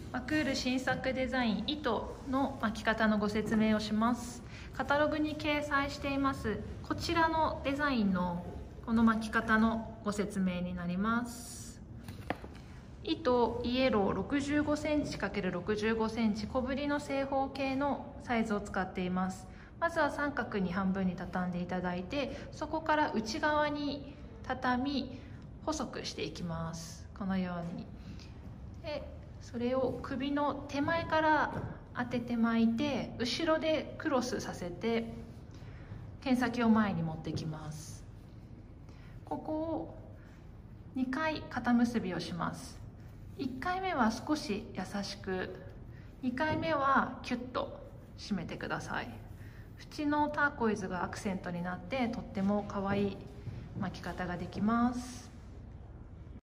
マクール新作デザイン糸の巻き方のご説明をします。カタログに掲載していますこちらのデザインのこの巻き方のご説明になります。糸イエロー 65cm×65cm 小ぶりの正方形のサイズを使っています。まずは三角に半分に畳んでいただいて、そこから内側に畳み細くしていきます。このように。でそれを首の手前から当てて巻いて、後ろでクロスさせて剣先を前に持ってきます。ここを2回肩結びをします。1回目は少し優しく、2回目はキュッと締めてください。縁のターコイズがアクセントになってとっても可愛い巻き方ができます。